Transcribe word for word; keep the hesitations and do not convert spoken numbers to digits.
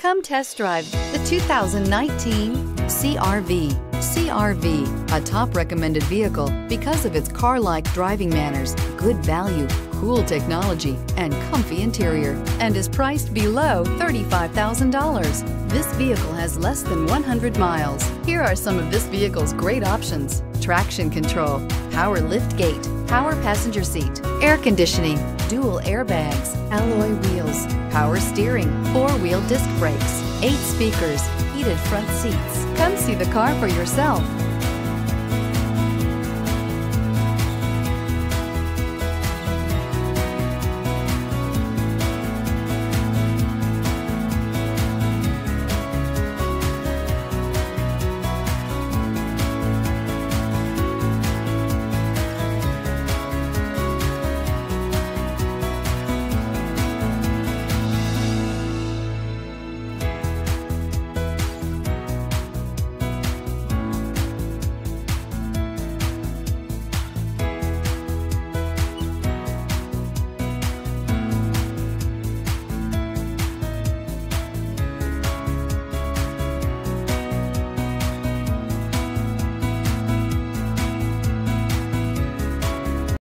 Come test drive the two thousand nineteen C R V. C R V, a top recommended vehicle because of its car-like driving manners, good value, cool technology, and comfy interior, and is priced below thirty-five thousand dollars. This vehicle has less than one hundred miles. Here are some of this vehicle's great options: traction control, power lift gate, power passenger seat, air conditioning, dual airbags, alloy wheels, power steering, four-wheel disc brakes, eight speakers, heated front seats. Come see the car for yourself.